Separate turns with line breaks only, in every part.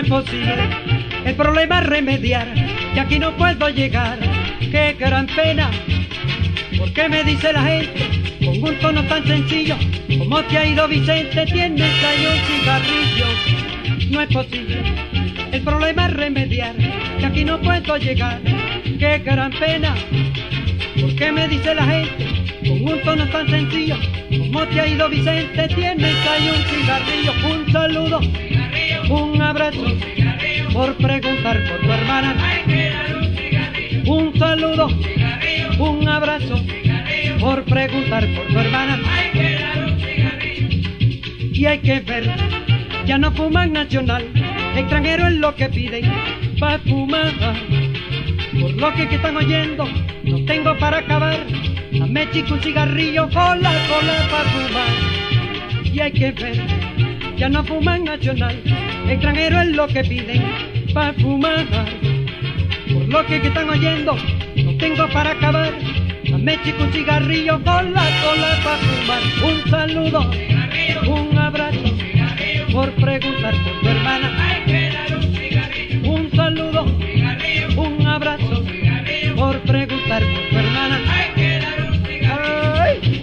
posible el problema remediar, que aquí no puedo llegar. Qué gran pena, porque me dice la gente con un tono tan sencillo: ¿cómo te ha ido, Vicente? ¿Tienes ahí un cigarrillo? No es posible el problema remediar, que aquí no puedo llegar. Qué gran pena, porque me dice la gente con un tono tan sencillo: ¿cómo te ha ido, Vicente? ¿Tienes ahí un cigarrillo? Un saludo, un abrazo, por preguntar por tu hermana. Un saludo, un abrazo, por preguntar por tu hermana. Y hay que ver, ya no fuman nacional, extranjero es lo que piden pa' fumar. Por lo que están oyendo, no tengo para acabar. Dame, chico, un cigarrillo, cola, cola pa' fumar. Y hay que ver, ya no fuman nacional, extranjero es lo que piden pa' fumar. Por lo que están oyendo, no tengo para acabar. Dame, chico, un cigarrillo, cola, cola pa' fumar. Un saludo, un abrazo, por preguntar por tu hermana. Un saludo, un abrazo, por preguntar por tu hermana. ¡Ay!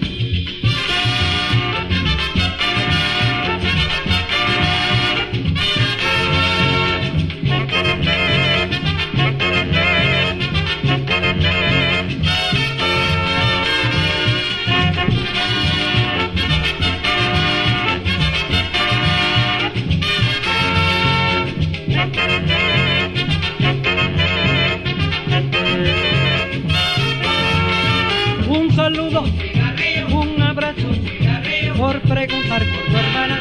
Un saludo, un abrazo, por preguntar por tu hermana.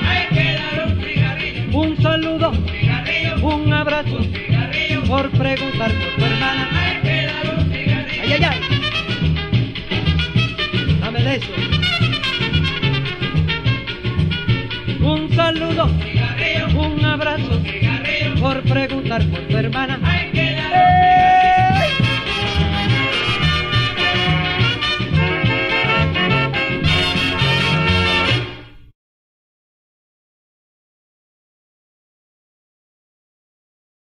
Un saludo, un abrazo, por preguntar por tu hermana. Ay, ay, ay. Dame de eso. Un saludo, un abrazo, por preguntar por tu hermana.